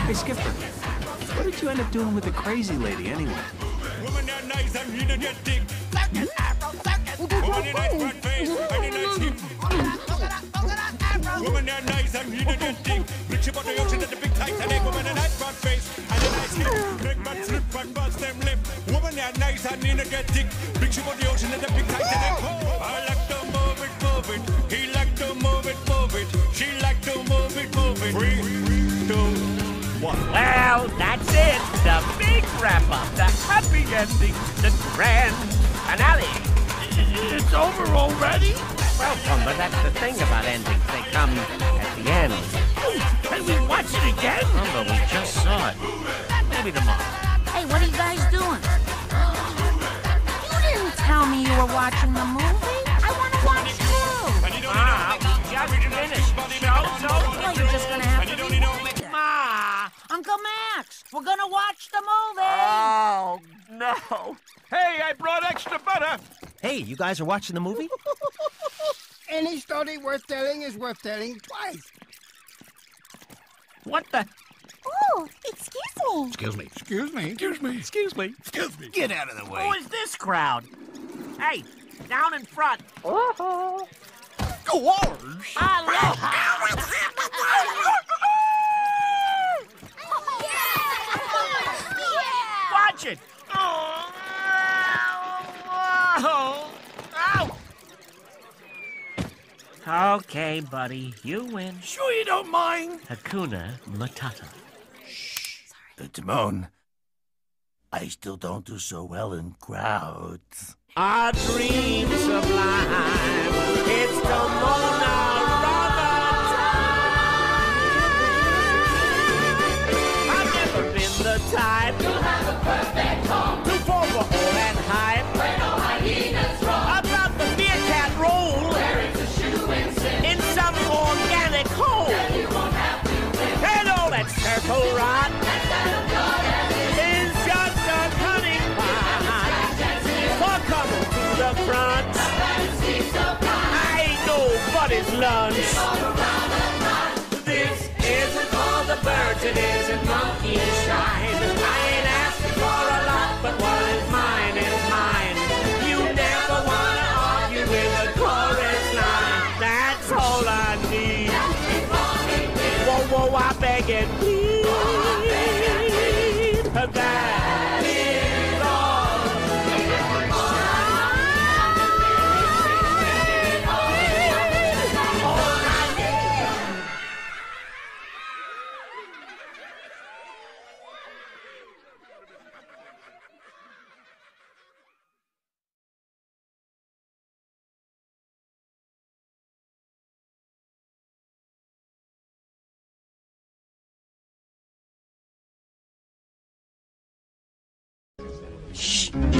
Hey, Skipper, what did you end up doing with the crazy lady, anyway? Woman that nice and need to get thick. Woman that nice front face and a nice hip. Woman that nice and need to get thick. Rich about the ocean and the big Titanic. Woman that nice front face and a nice hip. Make man slip and bust them lip. Woman that nice and need to get thick. Rich about the ocean and the big Titanic. I like to move it, move it. He like to move it, move it. She like to move it, move it. 3, 2, 1. Well, that's it. The big wrap-up, the happy ending, the grand finale. It's over already? Well, Pumbaa, that's the thing about endings. They come at the end. Can we watch it again? Pumbaa, we just saw it. Maybe tomorrow. Hey, what are you guys doing? You didn't tell me you were watching the movie. I want to watch too. Ma, we just finished. Show's over. Well, you're just gonna have to be Ma, Uncle Max, we're gonna watch the movie. Oh, no. Hey, I brought extra butter. Hey, you guys are watching the movie? Any story worth telling is worth telling twice. What the? Oh, excuse me. Excuse me. Excuse me. Excuse me. Excuse me. Excuse me. Get out of the way. Who is this crowd? Hey, down in front. Go ours. Watch it. Okay, buddy, you win. Sure you don't mind? Hakuna Matata. Timon, I still don't do so well in crowds. Our dreams sublime. It's the Mona I've never been the type to have a perfect home, to form a hole and hype. Where no hyenas roam. About the beer cat roll. Where it's a shoe and sin. In some organic hole. That you won't have to win. And all that circle rot. That's not a blood is just a cunning pot. For coming to the front. I ain't nobody's lunch. This isn't for the birds, it isn't monkey shine. I ain't asking for a lot, but what is mine is mine. You never wanna argue with a chorus line. That's all I need. Whoa, whoa, I beg and plead. That is all. Shh.